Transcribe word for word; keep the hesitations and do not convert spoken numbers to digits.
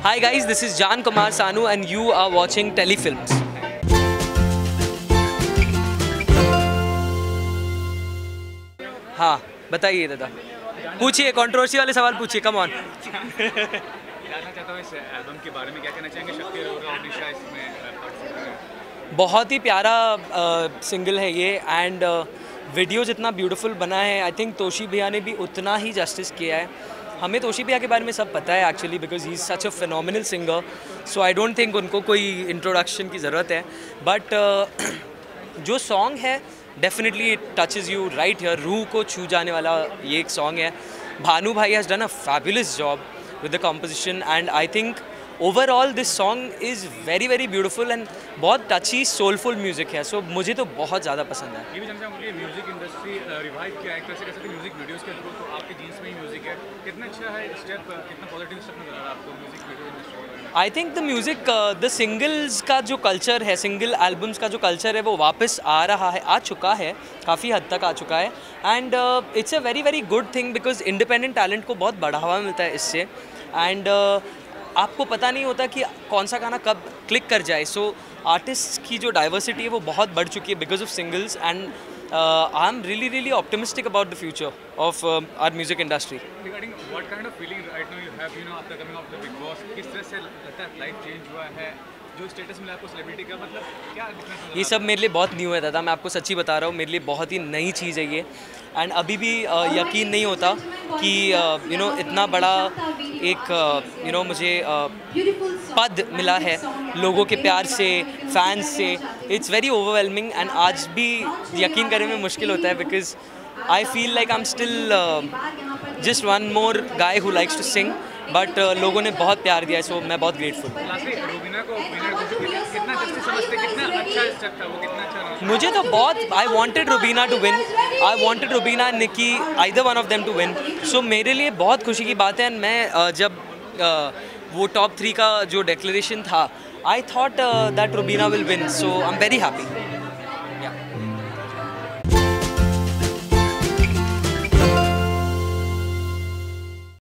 Hi guys, this is Jaan Kumar Sanu and you are watching Telefilms. हाँ बताइए दादा, पूछिए, कंट्रोवर्सी वाले सवाल पूछिए, कम ऑन। जानना चाहता हूँ इस एल्बम के बारे में, क्या कहना चाहेंगे? शक्ति अरोरा और निशा इसमें बहुत ही प्यारा सिंगल है ये एंड वीडियो जितना ब्यूटीफुल बना है, आई थिंक तोशी भैया ने भी उतना ही जस्टिस किया है। हमें तोशी भैया के बारे में सब पता है actually, because he is such a phenomenal singer, so I don't think उनको कोई इंट्रोडक्शन की ज़रूरत है। बट uh, जो सॉन्ग है definitely it touches you right here, रूह को छू जाने वाला ये एक सॉन्ग है। भानु भाई has done a fabulous job with the composition and I think overall this song is very very beautiful and बहुत touchy soulful music है, so मुझे तो बहुत ज़्यादा पसंद है। ये भी जानना चाहूँगा म्यूजिक इंडस्ट्री रिवाइव किया एक तरह से कह सकते हैं म्यूजिक वीडियोस के थ्रू, तो आपके जीन्स में ही म्यूजिक है, कितना अच्छा है स्टेप, कितना पॉजिटिव स्टेप नजर आ रहा है आपको music video industry? I think the music the singles का जो कल्चर है, सिंगल एल्बम्स का जो कल्चर है वो वापस आ रहा है, आ चुका है, काफ़ी हद तक आ चुका है and it's a very very good thing because independent talent को बहुत बढ़ावा मिलता है इससे एंड uh, आपको पता नहीं होता कि कौन सा गाना कब क्लिक कर जाए। सो आर्टिस्ट की जो डाइवर्सिटी है वो बहुत बढ़ चुकी है because of singles and I am really really optimistic about the future of our music industry. Regarding what kind of feeling right now you have, you know after coming off the Bigg Boss, किस तरह से लगता है life change हुआ है, जो status मिला आपको सेलिब्रिटी का, मतलब क्या डिफरेंस? ये सब मेरे लिए बहुत न्यू है दादा, मैं आपको सच्ची बता रहा हूँ, मेरे लिए बहुत ही नई चीज़ है ये एंड अभी भी uh, यकीन नहीं होता कि यू uh, नो इतना बड़ा एक यू uh, नो मुझे uh, पद मिला है लोगों के प्यार से, फैंस से। इट्स वेरी ओवरवेलमिंग एंड आज भी यकीन करने में मुश्किल होता है because I feel like I am still just one more guy who likes to sing, but लोगों ने बहुत प्यार दिया है, सो मैं बहुत ग्रेटफुल। मुझे तो बहुत I wanted Rubina to win, I wanted Rubina and Nikki, either one of them to win, so मेरे लिए बहुत खुशी की बात है। एंड मैं uh, जब uh, वो टॉप थ्री का जो डिक्लेरेशन था, I thought that Rubina will win, so I am very happy.